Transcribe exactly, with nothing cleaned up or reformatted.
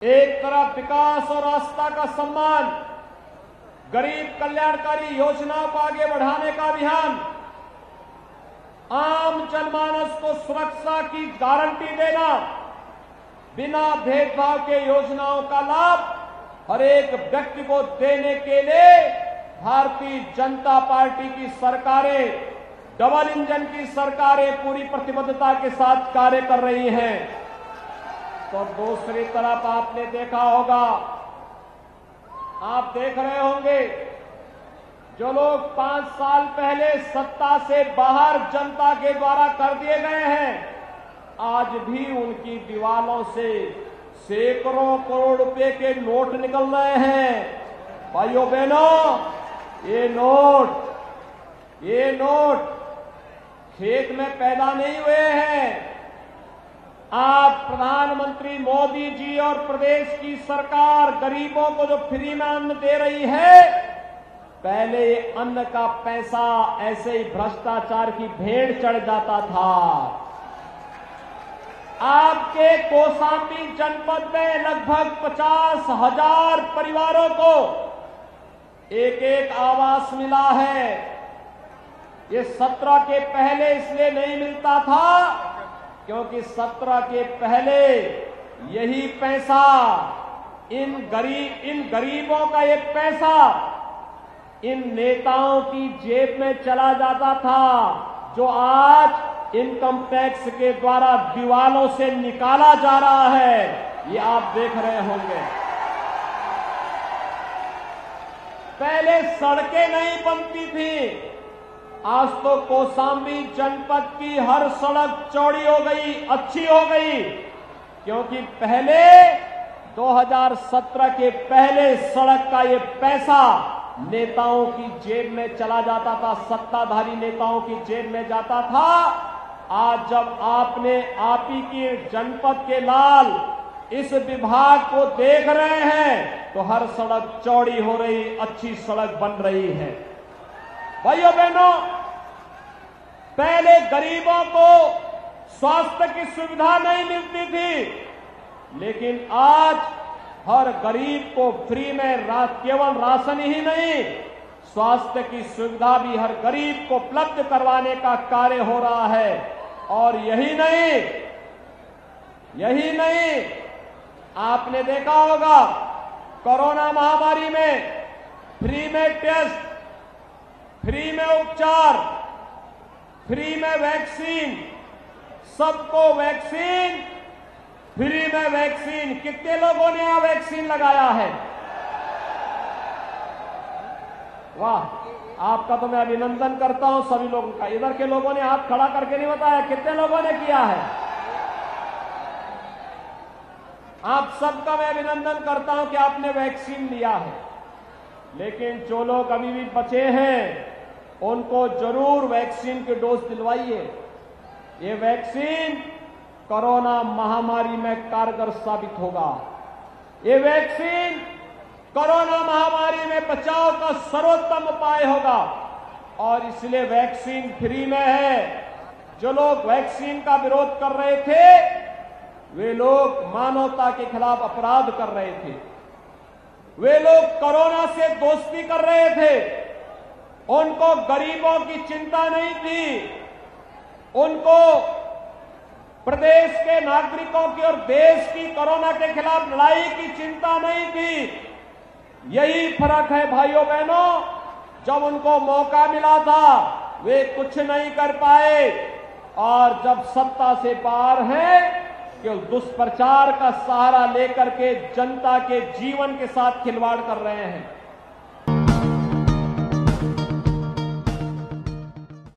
एक तरफ विकास और आस्था का सम्मान, गरीब कल्याणकारी योजनाओं को आगे बढ़ाने का अभियान, आम जनमानस को सुरक्षा की गारंटी देना, बिना भेदभाव के योजनाओं का लाभ हर एक व्यक्ति को देने के लिए भारतीय जनता पार्टी की सरकारें, डबल इंजन की सरकारें पूरी प्रतिबद्धता के साथ कार्य कर रही हैं। तो दूसरी तरफ आपने देखा होगा, आप देख रहे होंगे, जो लोग पांच साल पहले सत्ता से बाहर जनता के द्वारा कर दिए गए हैं, आज भी उनकी दीवालों से सैकड़ों करोड़ रुपए के नोट निकल रहे हैं। भाइयों बहनों, ये नोट ये नोट खेत में पैदा नहीं हुए हैं। आज प्रधानमंत्री मोदी जी और प्रदेश की सरकार गरीबों को जो फ्री में अन्न दे रही है, पहले ये अन्न का पैसा ऐसे ही भ्रष्टाचार की भेड़ चढ़ जाता था। आपके कौशाम्बी जनपद में लगभग पचास हजार परिवारों को एक एक आवास मिला है। ये सत्रह के पहले इसलिए नहीं मिलता था क्योंकि सत्रह के पहले यही पैसा इन गरीब इन गरीबों का ये पैसा इन नेताओं की जेब में चला जाता था, जो आज इनकम टैक्स के द्वारा दीवालों से निकाला जा रहा है। ये आप देख रहे होंगे। पहले सड़कें नहीं बनती थी, आज तो कौशाम्बी जनपद की हर सड़क चौड़ी हो गई, अच्छी हो गई, क्योंकि पहले दो हज़ार सत्रह के पहले सड़क का ये पैसा नेताओं की जेब में चला जाता था, सत्ताधारी नेताओं की जेब में जाता था। आज जब आपने आप ही की जनपद के लाल इस विभाग को देख रहे हैं तो हर सड़क चौड़ी हो रही, अच्छी सड़क बन रही है। भाइयों बहनों, पहले गरीबों को स्वास्थ्य की सुविधा नहीं मिलती थी, लेकिन आज हर गरीब को फ्री में रा, केवल राशन ही नहीं, स्वास्थ्य की सुविधा भी हर गरीब को उपलब्ध करवाने का कार्य हो रहा है। और यही नहीं यही नहीं आपने देखा होगा, कोरोना महामारी में फ्री में टेस्ट, फ्री में उपचार, फ्री में वैक्सीन, सबको वैक्सीन, फ्री में वैक्सीन। कितने लोगों ने यहां वैक्सीन लगाया है? वाह, आपका तो मैं अभिनंदन करता हूं सभी लोगों का। इधर के लोगों ने हाथ खड़ा करके नहीं बताया कितने लोगों ने किया है। आप सबका मैं अभिनंदन करता हूं कि आपने वैक्सीन लिया है। लेकिन जो लोग अभी भी बचे हैं उनको जरूर वैक्सीन की डोज दिलवाइए। ये वैक्सीन कोरोना महामारी में कारगर साबित होगा। ये वैक्सीन कोरोना महामारी में बचाव का सर्वोत्तम उपाय होगा और इसलिए वैक्सीन फ्री में है। जो लोग वैक्सीन का विरोध कर रहे थे वे लोग मानवता के खिलाफ अपराध कर रहे थे। वे लोग कोरोना से दोस्ती कर रहे थे। उनको गरीबों की चिंता नहीं थी, उनको प्रदेश के नागरिकों की और देश की कोरोना के खिलाफ लड़ाई की चिंता नहीं थी। यही फर्क है भाइयों बहनों। जब उनको मौका मिला था वे कुछ नहीं कर पाए, और जब सत्ता से बाहर हैं केवल दुष्प्रचार का सहारा लेकर के जनता के जीवन के साथ खिलवाड़ कर रहे हैं।